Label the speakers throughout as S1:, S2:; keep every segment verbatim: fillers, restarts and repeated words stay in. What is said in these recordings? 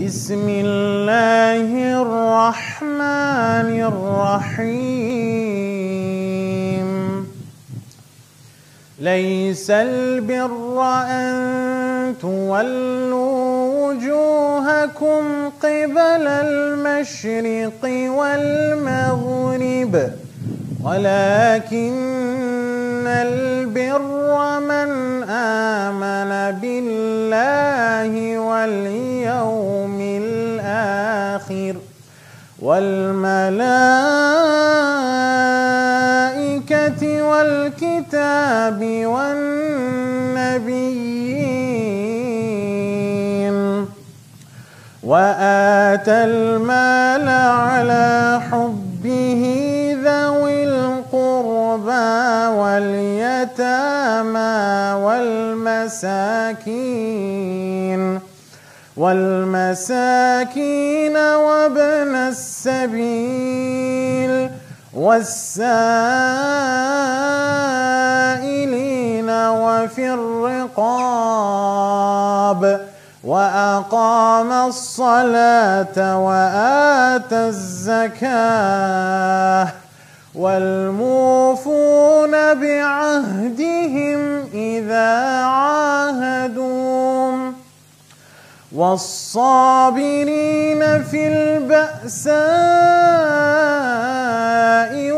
S1: بسم الله الرحمن الرحيم. ليس البر أن تولوا وجوهكم قبل المشرق والمغرب، ولكن البر من آمن بالله واليوم الآخر والملائكة والكتاب والنبيين، وآتى المال على حبه ذوي القربى واليتامى والمساكين والمساكين وابن السبيل والسائلين وفي الرقاب، وأقام الصلاة وآتى الزكاة، والموفون بعهدهم إذا عاهدوا، والصابرين في البأساء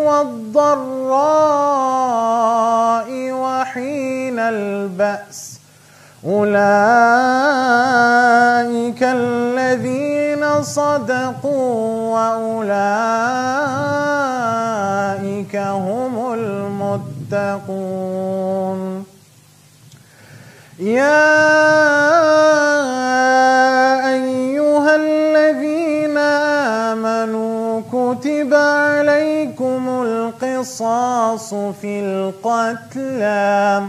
S1: والضراء وحين البأس، أولئك الذين صدقوا وأولئك هم المتقون. يا أيها الذين آمنوا كتب عليكم القصاص في القتلى،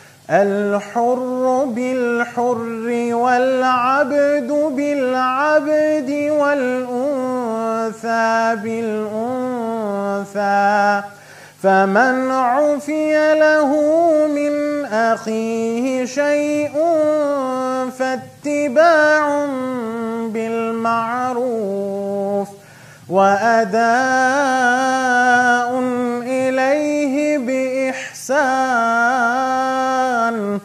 S1: الحر بالحر والعبد بالعبد والأنثى بالأنثى، فمن عفي له من أخيه شيء فاتباع بالمعروف وأداء إليه بإحسان،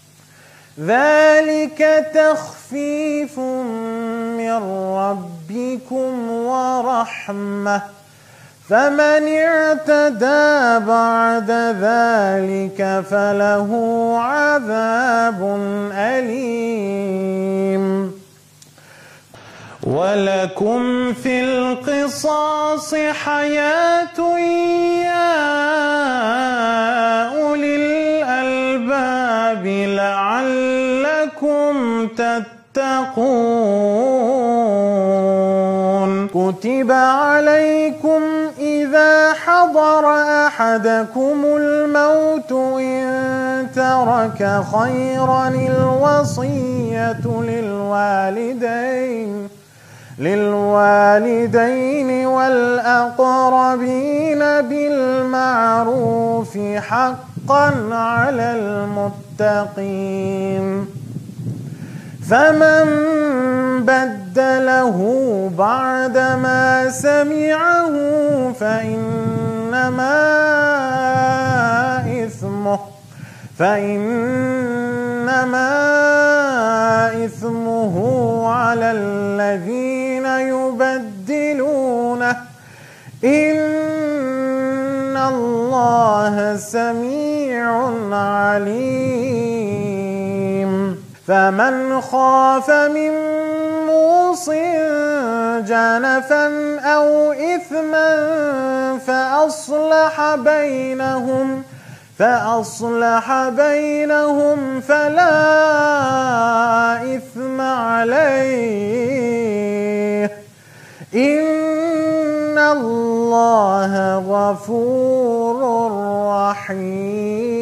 S1: ذلك تخفيف من ربكم ورحمة، فمن اعتدى بعد ذلك فله عذاب أليم. ولكم في القصاص حياة يا أولي الألباب لعلكم تتقون. كتب عليكم إذا حضر أحدكم الموت إن ترك خيرا الوصية للوالدين للوالدين والأقربين بالمعروف حقا على المتقين، فمن بدله بعدما سمعه فإنما إثمه فإنما إثمه على الذين يبدلونه، إن الله سميع عليم. فمن خاف من موص جنفا أو إثما فأصلح بينهم فأصلح بينهم فلا إثم عليه، إن الله غفور رحيم.